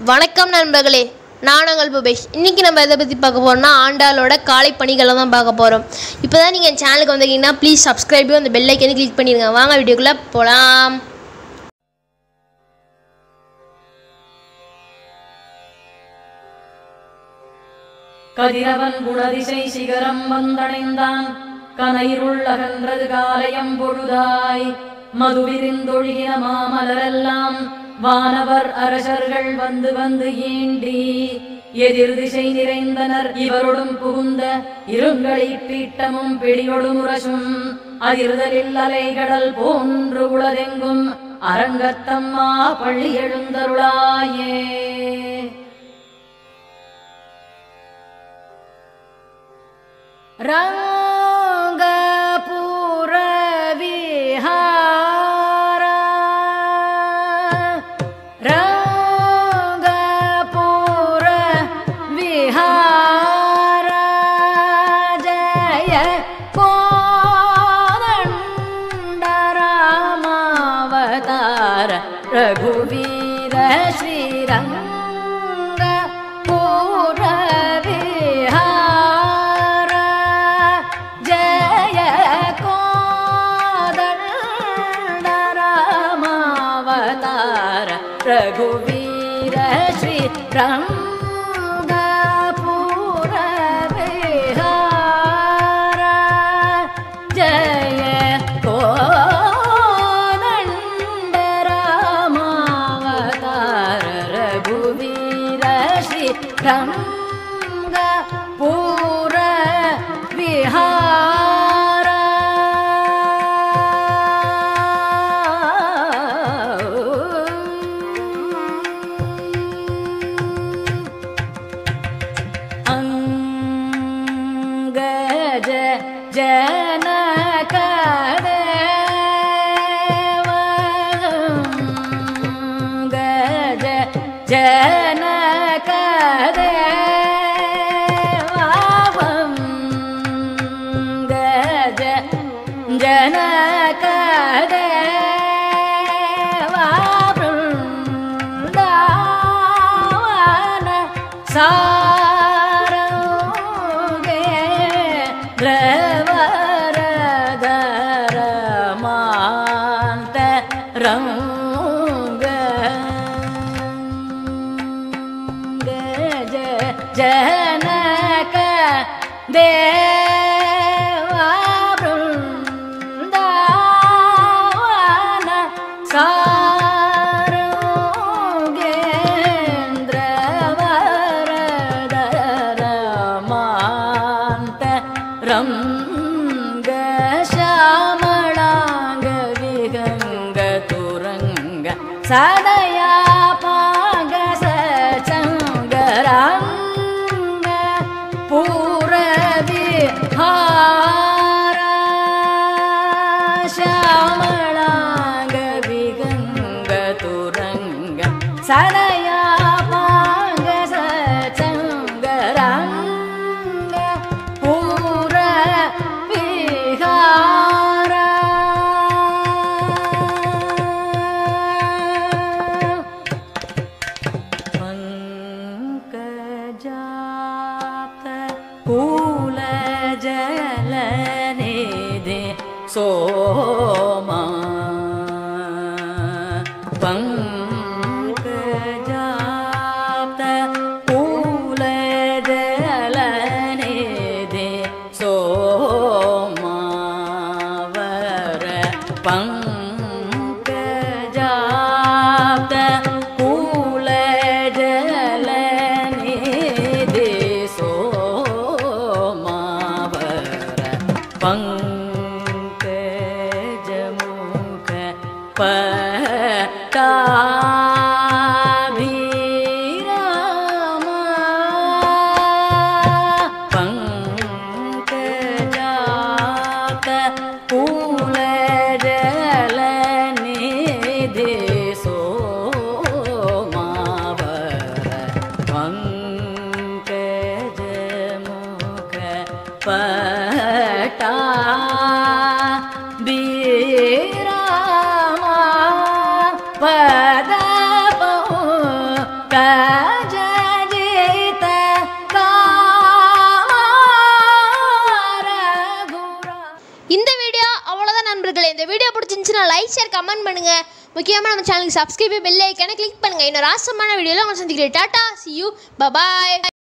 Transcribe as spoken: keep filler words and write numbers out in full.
வணக்கம் நண்பர்களே, நான் உங்கள் புபேஷ். இன்றைக்கி நம்ம எதை பற்றி பார்க்க போகிறோம்னா ஆண்டாளோட காலை பணிகளை தான் பார்க்க போகிறோம். இப்போ தான் நீங்கள் என் சேனலுக்கு வந்தீங்கன்னா ப்ளீஸ் சப்ஸ்கிரைபையும் அந்த பெல் ஐக்கனை கிளிக் பண்ணிடுங்க. வாங்க வீடியோக்குள்ளே போகலாம். கதிரவன் குணதிசை சிகரம் வந்தடைந்தான், கனையிருள்ளகன்றது காலையம் பொழுதாய். மதுவிரிந்தொழுகின மாமலரெல்லாம் வானவர் அரசர்கள் வந்து வந்து ஏண்டி எதிர் திசை நிறைந்தனர். இவருடன் புகுந்த இருங்களை பீட்டமும் பிடியொடு முரசும் அதிர்தலில் அலைகடல் போன்று உளதெங்கும் அரங்கத்தம்மா பள்ளி எழுந்தருளாயே. ரங்கபுர விஹார ரங்கபுர விஹார ஜய கோதண்டராமாவதார ரகுவீர ஸ்ரீரங்கபுர ரகுவீர ஸ்ரீ ரங்கபுர விஹார ஜய கோதண்டராமாவதார ரகுவீர ஸ்ரீ ரங்கபுர விஹார அங்கஜ ஜனகதேவ அங்கஜ ஜனகதேவ அங்கஜ ஜனகதேவ பிருந்தாவன சா ஜனக தேவா பிருந்தாவன சாரோகேந்திர வரதரமாந்த ரங்க ஷாமளாங்க விகங்க துரங்க சதயா பாக சங்கரா பூரவிஹார ஷாமளாங்க விகங்க துரங்க சதயா பாங்க சங்கரங்க பூரவிஹார பங்கஜாப்த கூல ஜலநிதி சோமா பங்கஜாப்த கூல ஜலநிதி சோமாவர பங்கஜாப்த கூல ஜலநிதி சோமாவர பங்கஜாப்த வீடியோ பிடிச்சிருந்துச்சுன்னா லைக் ஷேர் கமெண்ட் பண்ணுங்கள். முக்கியமாக நம்ம சேனலுக்கு சப்ஸ்கிரைப் பெல் ஐக்கானை கிளிக் பண்ணுங்கள். இன்னொரு ஆசமான வீடியோவில் உங்களை சந்திக்கிறேன். டாட்டா, see you, bye bye.